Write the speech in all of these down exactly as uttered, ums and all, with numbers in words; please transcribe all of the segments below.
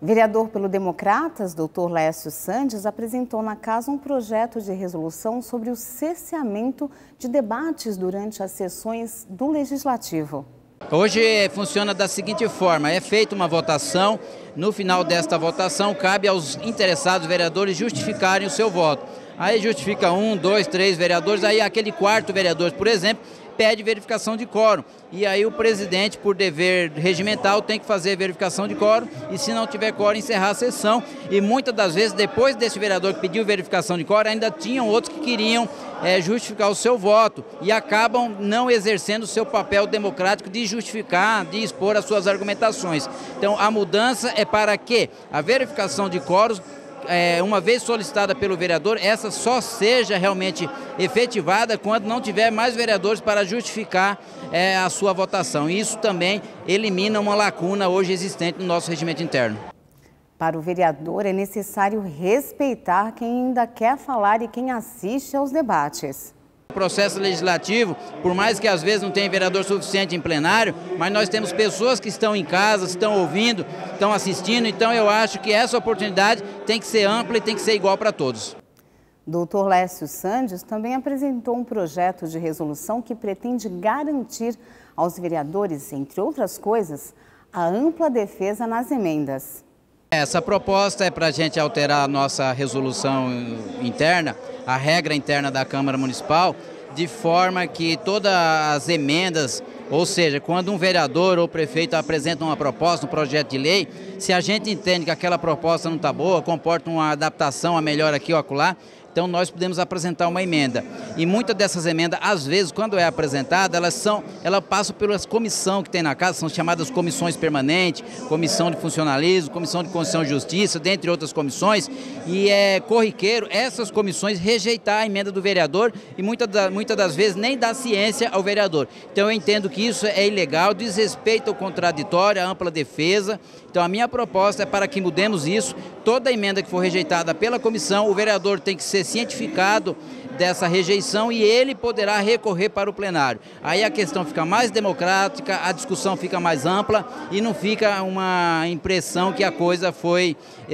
Vereador pelo Democratas, doutor Lécio Sandes, apresentou na casa um projeto de resolução sobre o cerceamento de debates durante as sessões do Legislativo. Hoje funciona da seguinte forma: é feita uma votação, no final desta votação cabe aos interessados vereadores justificarem o seu voto. Aí justifica um, dois, três vereadores, aí aquele quarto vereador, por exemplo, pede verificação de quórum. E aí o presidente, por dever regimental, tem que fazer verificação de quórum e, se não tiver quórum, encerrar a sessão. E muitas das vezes, depois desse vereador que pediu verificação de quórum, ainda tinham outros que queriam é, justificar o seu voto e acabam não exercendo o seu papel democrático de justificar, de expor as suas argumentações. Então, a mudança é para que a verificação de quórum, É, uma vez solicitada pelo vereador, essa só seja realmente efetivada quando não tiver mais vereadores para justificar é, a sua votação. E isso também elimina uma lacuna hoje existente no nosso regimento interno. Para o vereador, é necessário respeitar quem ainda quer falar e quem assiste aos debates. O processo legislativo, por mais que às vezes não tenha vereador suficiente em plenário, mas nós temos pessoas que estão em casa, estão ouvindo, estão assistindo, então eu acho que essa oportunidade tem que ser ampla e tem que ser igual para todos. doutor Lécio Sandes também apresentou um projeto de resolução que pretende garantir aos vereadores, entre outras coisas, a ampla defesa nas emendas. Essa proposta é para a gente alterar a nossa resolução interna, a regra interna da Câmara Municipal, de forma que todas as emendas, ou seja, quando um vereador ou prefeito apresenta uma proposta, um projeto de lei, se a gente entende que aquela proposta não está boa, comporta uma adaptação a melhor aqui ou acolá, então nós podemos apresentar uma emenda. E muitas dessas emendas, às vezes, quando é apresentada, elas são, ela passa pelas comissões que tem na casa, são chamadas comissões permanentes, comissão de funcionalismo, comissão de Constituição e Justiça, dentre outras comissões, e é corriqueiro essas comissões rejeitar a emenda do vereador e muitas da, muitas das vezes nem dar ciência ao vereador. Então eu entendo que isso é ilegal, desrespeita o contraditório, a ampla defesa. Então a minha proposta é para que mudemos isso. Toda emenda que for rejeitada pela comissão, o vereador tem que ser cientificado dessa rejeição e ele poderá recorrer para o plenário. Aí a questão fica mais democrática, a discussão fica mais ampla e não fica uma impressão que a coisa foi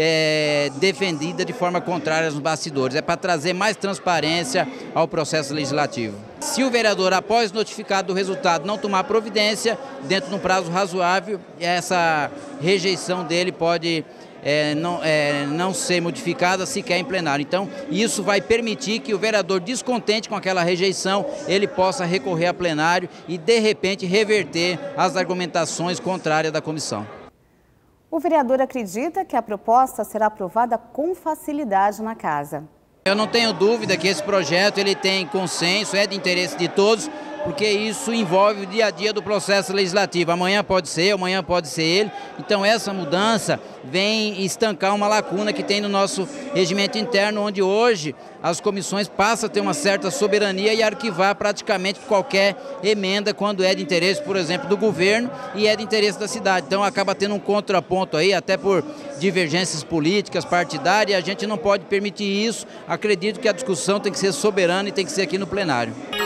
é, defendida de forma contrária nos bastidores. É para trazer mais transparência ao processo legislativo. Se o vereador, após notificado do resultado, não tomar providência, dentro de um prazo razoável, essa rejeição dele pode É, não, é, não ser modificada sequer em plenário. Então, isso vai permitir que o vereador descontente com aquela rejeição, ele possa recorrer a plenário e, de repente, reverter as argumentações contrárias da comissão. O vereador acredita que a proposta será aprovada com facilidade na casa. Eu não tenho dúvida que esse projeto ele tem consenso, é de interesse de todos, porque isso envolve o dia a dia do processo legislativo. Amanhã pode ser, amanhã pode ser ele. Então essa mudança vem estancar uma lacuna que tem no nosso regimento interno, onde hoje as comissões passam a ter uma certa soberania e arquivar praticamente qualquer emenda quando é de interesse, por exemplo, do governo e é de interesse da cidade. Então acaba tendo um contraponto aí, até por divergências políticas, partidárias, e a gente não pode permitir isso. Acredito que a discussão tem que ser soberana e tem que ser aqui no plenário.